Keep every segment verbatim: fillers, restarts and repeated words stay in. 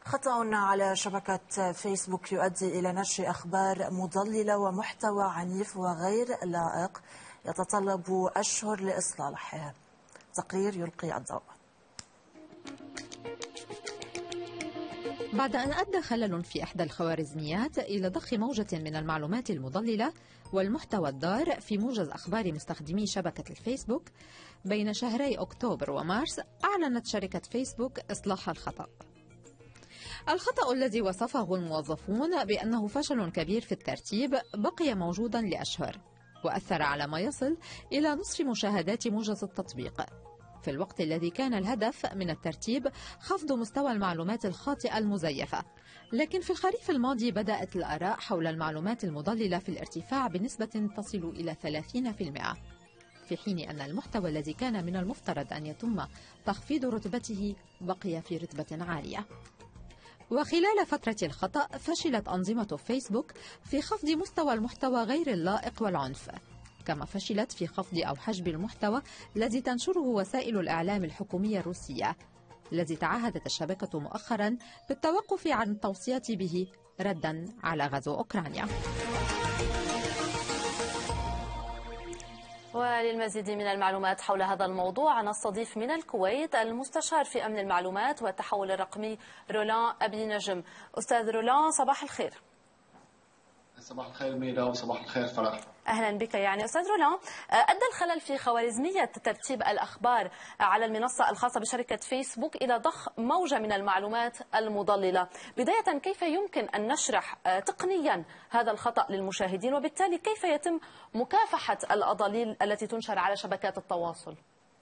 خطأ على شبكة فيسبوك يؤدي إلى نشر أخبار مضللة ومحتوى عنيف وغير لائق يتطلب أشهر لإصلاحه. تقرير يلقي الضوء. بعد أن أدى خلل في إحدى الخوارزميات إلى ضخ موجة من المعلومات المضللة والمحتوى الضار في موجز أخبار مستخدمي شبكة الفيسبوك بين شهري أكتوبر ومارس، أعلنت شركة فيسبوك إصلاح الخطأ. الخطأ الذي وصفه الموظفون بأنه فشل كبير في الترتيب بقي موجودا لأشهر، وأثر على ما يصل إلى نصف مشاهدات موجز التطبيق، في الوقت الذي كان الهدف من الترتيب خفض مستوى المعلومات الخاطئة المزيفة. لكن في الخريف الماضي بدأت الآراء حول المعلومات المضللة في الارتفاع بنسبة تصل إلى ثلاثين بالمئة، في حين أن المحتوى الذي كان من المفترض أن يتم تخفيض رتبته بقي في رتبة عالية. وخلال فترة الخطأ فشلت أنظمة فيسبوك في خفض مستوى المحتوى غير اللائق والعنف، كما فشلت في خفض أو حجب المحتوى الذي تنشره وسائل الإعلام الحكومية الروسية، الذي تعهدت الشبكة مؤخرا بالتوقف عن التوصية به ردا على غزو أوكرانيا. وللمزيد من المعلومات حول هذا الموضوع نستضيف من الكويت المستشار في أمن المعلومات والتحول الرقمي رولان أبي نجم. أستاذ رولان، صباح الخير. صباح الخير ميرا وصباح الخير فرح. أهلا بك. يعني أستاذ رولان، أدى الخلل في خوارزمية ترتيب الأخبار على المنصة الخاصة بشركة فيسبوك إلى ضخ موجة من المعلومات المضللة. بداية، كيف يمكن أن نشرح تقنيا هذا الخطأ للمشاهدين، وبالتالي كيف يتم مكافحة الأضاليل التي تنشر على شبكات التواصل؟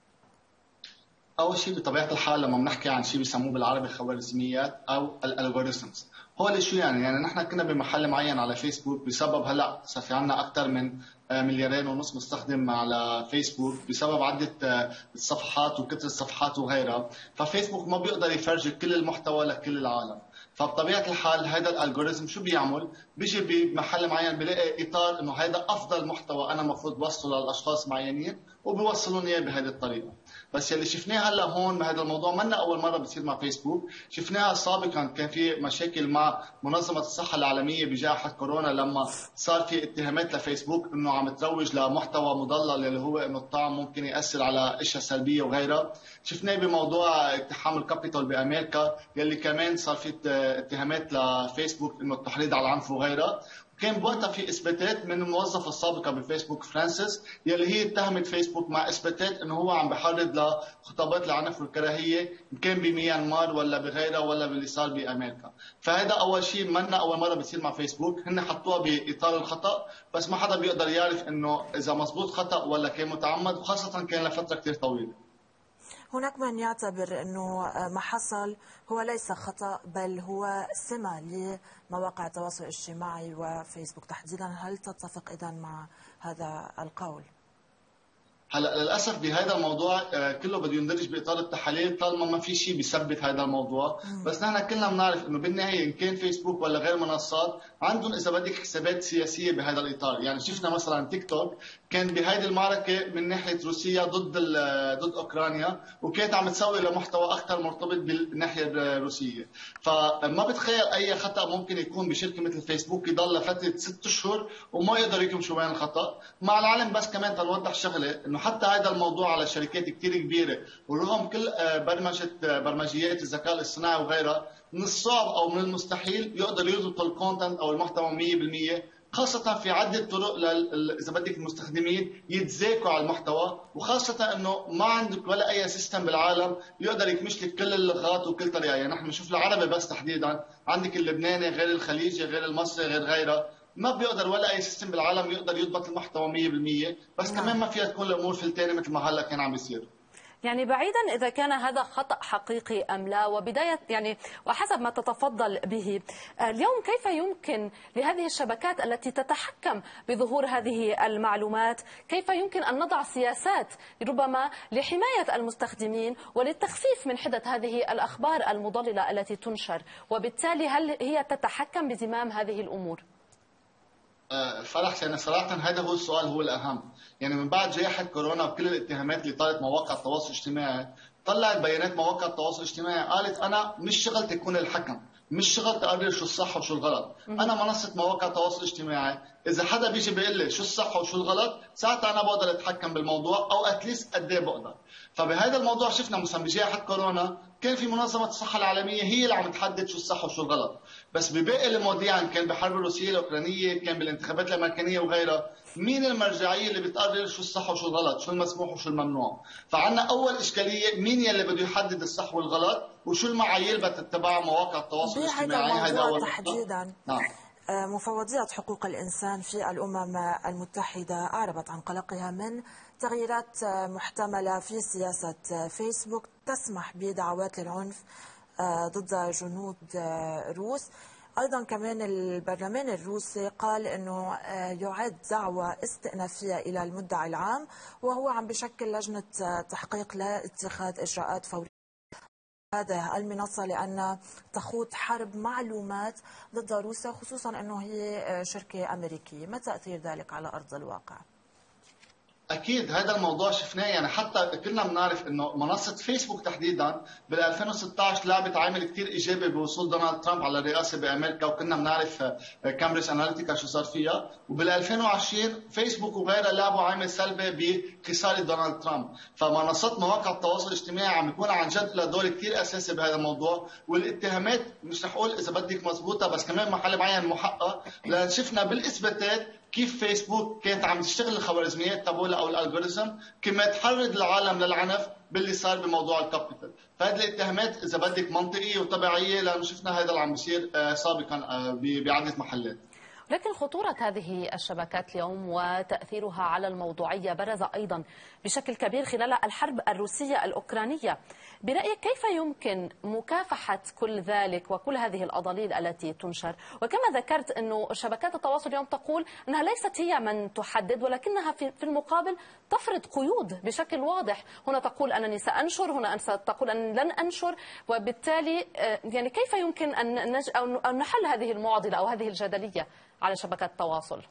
أول شيء بطبيعة الحال لما بنحكي عن شيء بيسموه بالعربي خوارزميات أو الألغوريثمز، هو شو يعني؟ يعني نحن كنا بمحل معين على فيسبوك بسبب هلا صار في عندنا اكثر من مليارين ونص مستخدم على فيسبوك بسبب عده الصفحات وكثره الصفحات وغيرها، ففيسبوك ما بيقدر يفرجي كل المحتوى لكل العالم. فبطبيعه الحال هذا الالجوريثم شو بيعمل؟ بيجي بمحل معين بلاقي اطار انه هذا افضل محتوى انا المفروض وصله للاشخاص معينين وبيوصلون اياه بهذه الطريقه. بس اللي شفناه هلا هون بهذا الموضوع منا اول مره بتصير مع فيسبوك، شفناها سابقا كان في مشاكل مع منظمه الصحه العالميه بجائحه كورونا لما صار في اتهامات لفيسبوك انه عم تروج لمحتوى مضلل اللي هو انه الطعم ممكن ياثر على اشياء سلبيه وغيرها. شفناه بموضوع اقتحام الكابيتول بامريكا يلي كمان صار في اتهامات لفيسبوك انه التحريض على العنف وغيرها. كان بوقتها في اثباتات من الموظفه السابقه بفيسبوك فرانسيس يلي هي اتهمت فيسبوك مع اثباتات انه هو عم بحرض لخطابات العنف والكراهيه كان بميانمار ولا بغيرها ولا باللي صار بامريكا. فهذا اول شيء منا اول مره بيصير مع فيسبوك، هن حطوها باطار الخطا بس ما حدا بيقدر يعرف انه اذا مزبوط خطا ولا كان متعمد، وخاصه كان لفتره كثير طويله. هناك من يعتبر أنه ما حصل هو ليس خطأ بل هو سمة لمواقع التواصل الاجتماعي وفيسبوك تحديدا، هل تتفق إذن مع هذا القول؟ هلا للاسف بهذا الموضوع كله بده يندرج باطار التحاليل طالما ما في شيء بيثبت هذا الموضوع، بس نحن كلنا بنعرف انه بالنهايه ان كان فيسبوك ولا غير منصات عندهم اذا بدك حسابات سياسيه بهذا الاطار. يعني شفنا مثلا تيك توك كان بهذه المعركه من ناحيه روسيا ضد ضد اوكرانيا وكانت عم تسوي لمحتوى اكثر مرتبط بالناحيه الروسيه. فما بتخيل اي خطا ممكن يكون بشركه مثل فيسبوك يضل لفتره ست اشهر وما يقدر يكون شو وين الخطا. مع العلم بس كمان تنوضح شغله انه حتى هذا الموضوع على شركات كثير كبيره ورغم كل برمجه برمجيات الذكاء الاصطناعي وغيرها، من الصعب او من المستحيل يقدر يضبط الكونتنت او المحتوى مية بالمية، خاصة في عدة طرق إذا بدك المستخدمين يتذاكوا على المحتوى، وخاصة إنه ما عندك ولا أي سيستم بالعالم يقدر يكمش لك كل اللغات وكل طريقة. يعني نحن نشوف العربي بس تحديدا، عندك اللبناني غير الخليجي غير المصري غير غيرها، ما بيقدر ولا أي سيستم بالعالم يقدر يضبط المحتوى مية بالمية، بس نعم. كمان ما فيها تكون الأمور فلتانة مثل ما هلا كان عم بيصير. يعني بعيدا إذا كان هذا خطأ حقيقي أم لا، وبداية يعني وحسب ما تتفضل به اليوم، كيف يمكن لهذه الشبكات التي تتحكم بظهور هذه المعلومات، كيف يمكن أن نضع سياسات ربما لحماية المستخدمين وللتخفيف من حدة هذه الأخبار المضللة التي تنشر، وبالتالي هل هي تتحكم بزمام هذه الأمور؟ فرح، يعني صراحة هذا هو السؤال هو الأهم. يعني من بعد جائحة كورونا وكل الاتهامات اللي طالت مواقع التواصل الاجتماعي، طلعت بيانات مواقع التواصل الاجتماعي قالت أنا مش شغلتي أكون الحكم، مش شغلتي أقرر شو الصح وشو الغلط. أنا منصة مواقع التواصل الاجتماعي، إذا حدا بيجي بيقول لي شو الصح وشو الغلط، ساعتها أنا بقدر أتحكم بالموضوع، أو أتليست قد إيه بقدر. فبهذا الموضوع شفنا مثلا بجائحة كورونا كان في منظمة الصحة العالمية هي اللي عم تحدد شو الصح وشو الغلط، بس بباقي المواضيع كان بحرب الروسية الأوكرانية، كان بالانتخابات الأمريكية وغيرها، مين المرجعية اللي بتقرر شو الصح وشو الغلط، شو المسموح وشو الممنوع؟ فعنا أول إشكالية، مين يلي بده يحدد الصح والغلط، وشو المعايير بتتبع مواقع التواصل الاجتماعي؟ هذا أول تحديدا. نعم. مفوضية حقوق الإنسان في الأمم المتحدة أعربت عن قلقها من تغييرات محتملة في سياسة فيسبوك تسمح بدعوات للعنف ضد جنود روس. أيضا كمان البرلمان الروسي قال أنه يعد دعوة استئنافية إلى المدعي العام، وهو عم بشكل لجنة تحقيق لاتخاذ إجراءات فورية هذه المنصة لأن تخوض حرب معلومات ضد روسيا، خصوصا أنه هي شركة أمريكية. ما تأثير ذلك على أرض الواقع؟ اكيد هذا الموضوع شفناه، يعني حتى كنا بنعرف انه منصه فيسبوك تحديدا بال ألفين وستة عشر لعبت عامل كثير ايجابي بوصول دونالد ترامب على الرئاسه بامريكا، وكنا بنعرف كامبريدج اناليتيكا شو صار فيها، وبال ألفين وعشرين فيسبوك وغيرها لعبوا عامل سلبي بخساره دونالد ترامب. فمنصات مواقع التواصل الاجتماعي عم يكون عن جد لها دور كثير اساسي بهذا الموضوع، والاتهامات مش رح اقول اذا بدك مضبوطه، بس كمان محل معين محقق، لان شفنا بالاثباتات كيف فيسبوك كانت عم تشتغل الخوارزميات تبعولها او الالجوريثم كما تحرض العالم للعنف باللي صار بموضوع الكابيتال. فهذه الاتهامات اذا بدك منطقيه وطبيعيه، لانه شفنا هذا اللي عم بيصير سابقا بعده محلات. لكن خطورة هذه الشبكات اليوم وتأثيرها على الموضوعية برز أيضا بشكل كبير خلال الحرب الروسية الأوكرانية. برأيك كيف يمكن مكافحة كل ذلك وكل هذه الأضاليل التي تنشر؟ وكما ذكرت أنه شبكات التواصل اليوم تقول أنها ليست هي من تحدد، ولكنها في المقابل تفرض قيود بشكل واضح. هنا تقول أنني سأنشر، هنا تقول أنني لن أنشر، وبالتالي يعني كيف يمكن أن نحل هذه المعضلة أو هذه الجدلية على شبكات التواصل؟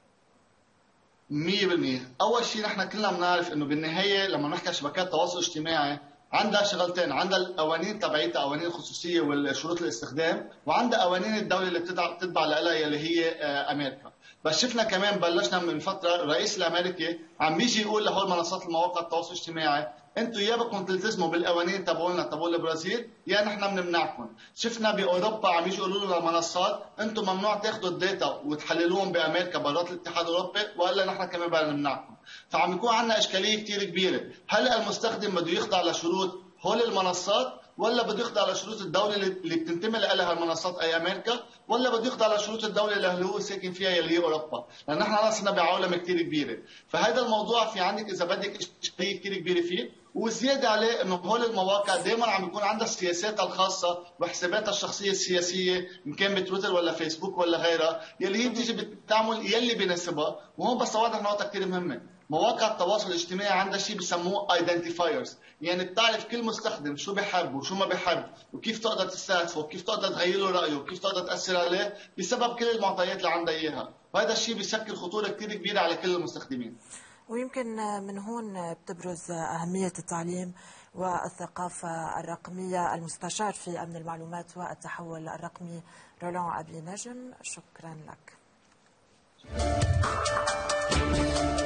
مية بالمية. أول شيء نحن كلنا بنعرف إنه بالنهاية لما نحكي عن شبكات التواصل الاجتماعي عندها شغلتين، عندها القوانين تبعيتها، قوانين الخصوصية والشروط الاستخدام، وعندها قوانين الدولة اللي بتتبع لها اللي هي أمريكا. بس شفنا كمان بلشنا من فترة الرئيس الأمريكي عم بيجي يقول لهول منصات المواقع التواصل الاجتماعي انتم يا بدكم تلتزموا بالقوانين تبعولنا تبعول البرازيل يا نحن بنمنعكم. شفنا باوروبا عم يجوا يقولوا لنا للمنصات انتم ممنوع تاخذوا الداتا وتحللوهم بامريكا برات الاتحاد الاوروبي، والا نحن كمان بدنا نمنعكم. فعم يكون عندنا اشكاليه كثير كبيره، هل المستخدم بده يخضع لشروط هول المنصات ولا بده يخضع لشروط الدوله اللي بتنتمي لها المنصات اي امريكا، ولا بده يخضع لشروط الدوله اللي هو ساكن فيها اللي هي اوروبا؟ لان نحن صرنا بعولمه كثير كبيره. فهذا الموضوع في عندك اذا بدك اشكاليه كثير كبيره فيه، وزياده عليه انه هول المواقع دائما عم يكون عندها سياساتها الخاصه وحساباتها الشخصيه السياسيه، ان كان بتويتر ولا فيسبوك ولا غيرها، يلي هي بتيجي بتعمل يلي بيناسبها. وهون بس واضح نقطه كثير مهمه، مواقع التواصل الاجتماعي عندها شيء بسموه ايدنتيفايرز، يعني بتعرف كل مستخدم شو بحب وشو ما بحب وكيف تقدر تستهدفه وكيف تقدر تغير له رايه وكيف تقدر تاثر عليه بسبب كل المعطيات اللي عندها اياها، وهذا الشيء بيشكل خطوره كثير كبيره على كل المستخدمين. ويمكن من هون بتبرز أهمية التعليم والثقافة الرقمية. المستشار في أمن المعلومات والتحول الرقمي رولان أبي نجم، شكرا لك.